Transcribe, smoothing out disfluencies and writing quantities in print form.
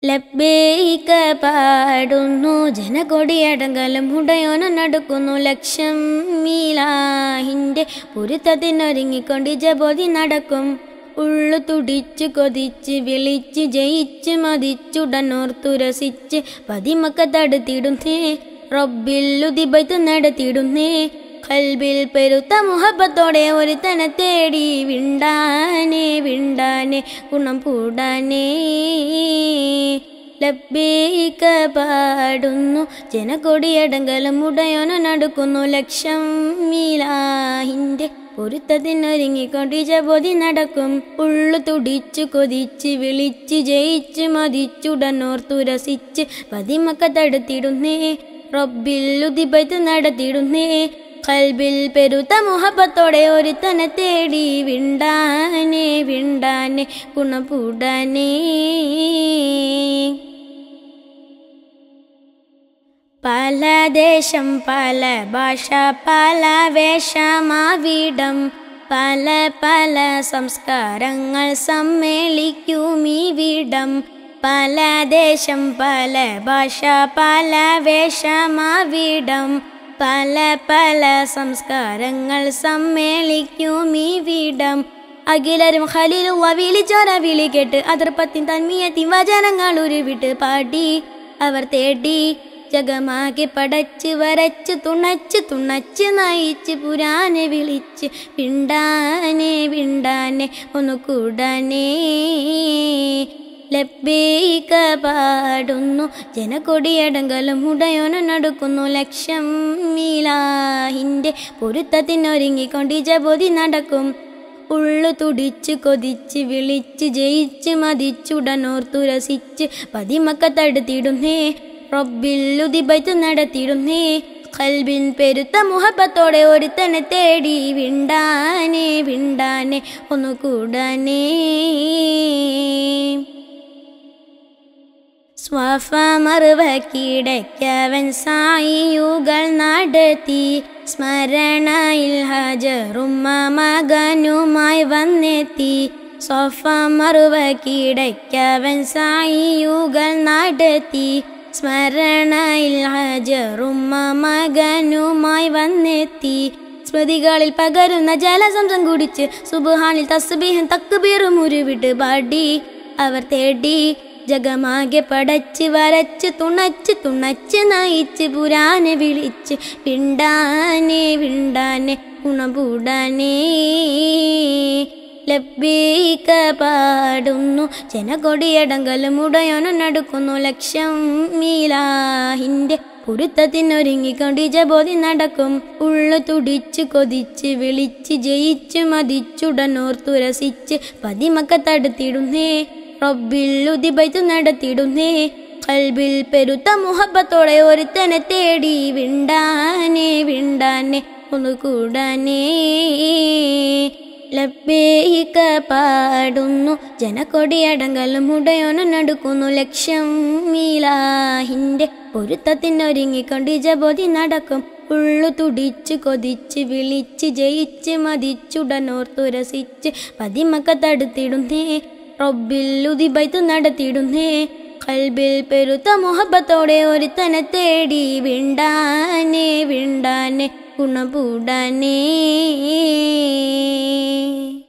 ലബ്ബൈക പാടുന്നു ജനകൊടിയടങ്കലം ഉടയോന് നടക്കുന്നു ലക്ഷം മീലാഹിൻ്റെ പൊരുത്തത്തിനൊരുങ്ങിക്കൊണ്ട് ജബോധി നടക്കും. ഉള്ളു തുടിച്ചു കൊതിച്ച് വിളിച്ച് ജയിച്ച് മതിച്ചുടനോർത്തുരസിച്ച് പതിമക്ക തടുത്തിടുന്നേ റബ്ബിൽ ഉദിബത്ത് നടത്തിയിടുന്നേ. ഖൽബിൽ പെരുത്ത മുഹബത്തോടെ ഒരുത്തനെ തേടി വിണ്ടാനെ വിണ്ടാനെ ഗുണം കൂടാനേ. ലബ്ബൈക പാടുന്നു ജനകൊടിയടങ്കലം ഉടയോന് നടക്കുന്നു ലക്ഷം മീലാഹിൻ്റെ പൊരുത്തത്തിനൊരുങ്ങിക്കൊണ്ട് ജബോധി നടക്കും. ഉള്ളു തുടിച്ചു കൊതിച്ച് വിളിച്ച് ജയിച്ച് മതിച്ചുടനോർത്തുരസിച്ച് പതിമക്ക തടുത്തിടുന്നേ റബ്ബിൽ ഉദിബത്ത് നടത്തിയിടുന്നേ. ഖൽബിൽ പെരുത്ത മുഹബത്തോടെ ഒരുത്തനെ തേടി വിണ്ടാനെ വിണ്ടാനെ ഗുണം കൂടാനേ. പല ദേശം പല ഭാഷ പല വേഷമാവിടം പല പല സംസ്കാരങ്ങൾ സമ്മേളിക്കുമിവിടം. പല ദേശം പല ഭാഷ പല വേഷമാവിടം പല പല സംസ്കാരങ്ങൾ സമ്മേളിക്കുമിവിടം. അഖിലരും ഖലീലുള്ള വിളിച്ചോര വിളി കേട്ട് അതിർപ്പത്തിൻ തന്മീയത്തിൻ വചനങ്ങൾ ഉരുവിട്ട് പാടി അവർ തേടി ജഗമാകെ പടച്ച് വരച്ച് തുണച്ച് തുണച്ച് നയിച്ച് പുരാനെ വിളിച്ച് വിണ്ടാനെ വിണ്ടാനെ ഒന്ന് കൂടാനേ. ലബ്ബൈക പാടുന്നു ജനകൊടിയടങ്കലം ഉടയോന് നടക്കുന്നു ലക്ഷം മീലാഹിൻ്റെ പൊരുത്തത്തിനൊരുങ്ങിക്കൊണ്ട് ജബോധി നടക്കും. ഉള്ളു തുടിച്ച് കൊതിച്ച് വിളിച്ച് ജയിച്ച് മതിച്ചുടനോർത്തുരസിച്ച് പതിമക്ക തടുത്തിടുന്നേ റബ്ബിൽ ഉദിബത്ത് നടത്തിയിടുന്നേ. ഖൽബിൻ പെരുത്ത മുഹബത്തോടെ ഒരുത്തനെ തേടി വിണ്ടാനെ വിണ്ടാനെ ഒന്ന് കൂടാനേ. സ്വഫ മറുവ കീടയ്ക്കവൻ സായിയുകൾ നടത്തി സ്മരണയിൽ ഹജറുമ്മ മകനുമായി വന്നെത്തി. സ്വഫ മറുവ കീടയ്ക്കവൻ സായിയുകൾ നടത്തി സ്മരണയിൽ ഹജറുമ്മ മകനുമായി വന്നെത്തി. സ്മൃതികളിൽ പകരുന്ന ജലസംസം കുടിച്ച് സുബ്ഹാനിൽ തസ്ബീഹും തക്ബീറും ഉരുവിട്ട് പാടി അവർ തേടി ജഗമാകെ പടച്ച് വരച്ച് തുണച്ച് തുണച്ച് നയിച്ച് പുരാനെ വിളിച്ച് വിണ്ടാനെ വിണ്ടാനെ ഗുണം കൂടാനേ. ലബ്ബൈക പാടുന്നു ജനകൊടിയടങ്കലം ഉടയോന് നടക്കുന്നു ലക്ഷം മീലാഹിൻ്റെ പൊരുത്തത്തിനൊരുങ്ങിക്കൊണ്ട് ജബോധി നടക്കും. ഉള്ളു തുടിച്ച് കൊതിച്ച് വിളിച്ച് ജയിച്ച് മതിച്ചുടനോർത്തുരസിച്ച് പതിമക്ക തടുത്തിടുന്നേ റബ്ബിൽ ഉദിബത്ത് നടത്തിയിടുന്നേ. ഖൽബിൽ പെരുത്ത മുഹബത്തോടെ ഒരുത്തനെ തേടി വിണ്ടാനെ വിണ്ടാനെ ഒന്ന് കൂടാനേ. ലബ്ബൈക പാടുന്നു ജനകൊടിയടങ്കലം ഉടയോന് നടക്കുന്നു ലക്ഷം മീലാഹിൻ്റെ പൊരുത്തത്തിനൊരുങ്ങിക്കൊണ്ട് ജബോധി നടക്കും. ഉള്ളു തുടിച്ച് കൊതിച്ച് വിളിച്ച് ജയിച്ച് മതിച്ചുടനോർത്തുരസിച്ച് പതിമക്ക തടുത്തിടുന്നേ റബ്ബിൽ ഉദിബത്ത് നടത്തിയിടുന്നേ. ഖൽബിൽ പെരുത്ത മുഹബത്തോടെ ഒരുത്തനെ തേടി വിണ്ടാനെ വിണ്ടാനെ ഗുണം കൂടാനേ.